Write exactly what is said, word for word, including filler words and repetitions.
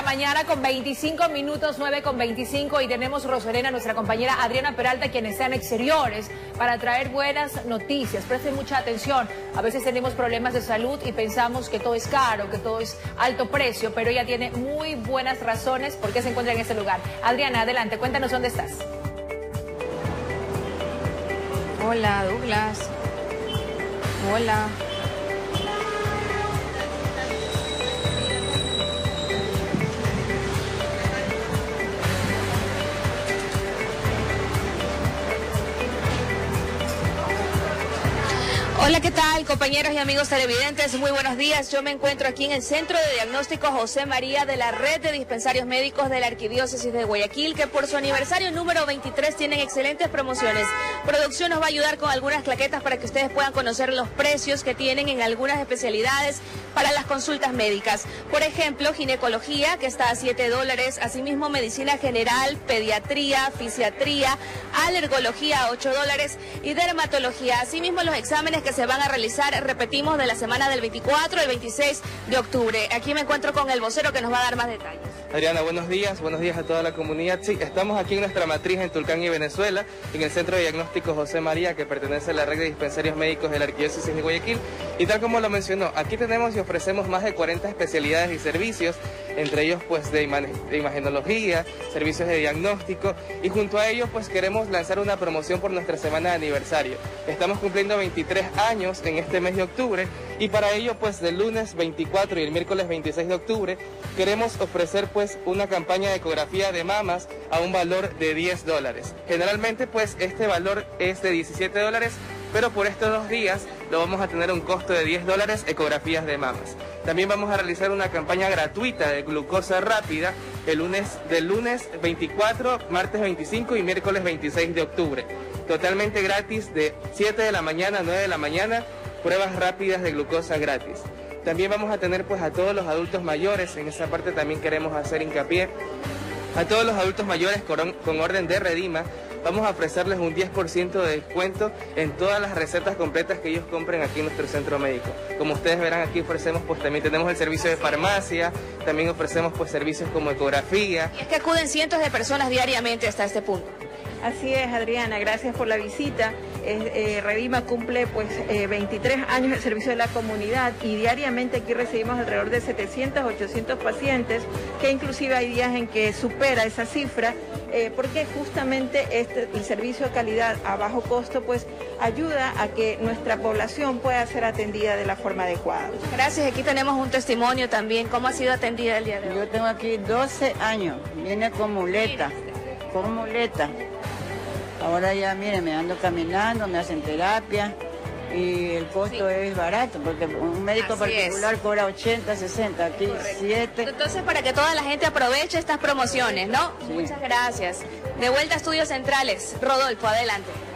la mañana con veinticinco minutos, nueve con veinticinco, y tenemos Rosalena, nuestra compañera Adriana Peralta, quien está en exteriores para traer buenas noticias. Presten mucha atención. A veces tenemos problemas de salud y pensamos que todo es caro, que todo es alto precio, pero ella tiene muy buenas razones por qué se encuentra en este lugar. Adriana, adelante, cuéntanos dónde estás. Hola, Douglas. Hola. Hola, ¿qué tal, compañeros y amigos televidentes? Muy buenos días. Yo me encuentro aquí en el Centro de Diagnóstico José María de la Red de Dispensarios Médicos de la Arquidiócesis de Guayaquil, que por su aniversario número veintitrés tienen excelentes promociones. Producción nos va a ayudar con algunas claquetas para que ustedes puedan conocer los precios que tienen en algunas especialidades para las consultas médicas. Por ejemplo, ginecología, que está a siete dólares. Asimismo, medicina general, pediatría, fisiatría, alergología a ocho dólares y dermatología. Asimismo, los exámenes que se van a realizar, repetimos, de la semana del veinticuatro al veintiséis de octubre. Aquí me encuentro con el vocero que nos va a dar más detalles. Adriana, buenos días, buenos días a toda la comunidad. Sí, estamos aquí en nuestra matriz en Tulcán y Venezuela, en el Centro de Diagnóstico José María, que pertenece a la Red de Dispensarios Médicos de la Arquidiócesis de Guayaquil. Y tal como lo mencionó, aquí tenemos y ofrecemos más de cuarenta especialidades y servicios, entre ellos pues de, ima de imagenología, servicios de diagnóstico, y junto a ellos pues queremos lanzar una promoción por nuestra semana de aniversario. Estamos cumpliendo veintitrés años en este mes de octubre, y para ello pues del lunes veinticuatro y el miércoles veintiséis de octubre queremos ofrecer pues una campaña de ecografía de mamas a un valor de diez dólares. Generalmente pues este valor es de diecisiete dólares, pero por estos dos días lo vamos a tener a un costo de diez dólares ecografías de mamas. También vamos a realizar una campaña gratuita de glucosa rápida el lunes, del lunes veinticuatro, martes veinticinco y miércoles veintiséis de octubre. Totalmente gratis, de siete de la mañana a nueve de la mañana, pruebas rápidas de glucosa gratis. También vamos a tener pues a todos los adultos mayores, en esa parte también queremos hacer hincapié, a todos los adultos mayores con, con orden de redima. Vamos a ofrecerles un diez por ciento de descuento en todas las recetas completas que ellos compren aquí en nuestro centro médico. Como ustedes verán, aquí ofrecemos, pues también tenemos el servicio de farmacia, también ofrecemos pues servicios como ecografía. Y es que acuden cientos de personas diariamente hasta este punto. Así es, Adriana, gracias por la visita. Eh, eh, Redima cumple pues eh, veintitrés años de servicio de la comunidad, y diariamente aquí recibimos alrededor de setecientos, ochocientos pacientes, que inclusive hay días en que supera esa cifra, eh, porque justamente este, el servicio de calidad a bajo costo pues ayuda a que nuestra población pueda ser atendida de la forma adecuada. Gracias, aquí tenemos un testimonio también. ¿Cómo ha sido atendida el día de hoy? Yo tengo aquí doce años, viene con muleta, con muleta. Ahora ya, miren, me ando caminando, me hacen terapia y el costo sí. es barato, porque un médico Así particular es. cobra ochenta, sesenta, aquí siete. Entonces, para que toda la gente aproveche estas promociones, ¿no? Sí. Muchas gracias. De vuelta a Estudios Centrales. Rodolfo, adelante.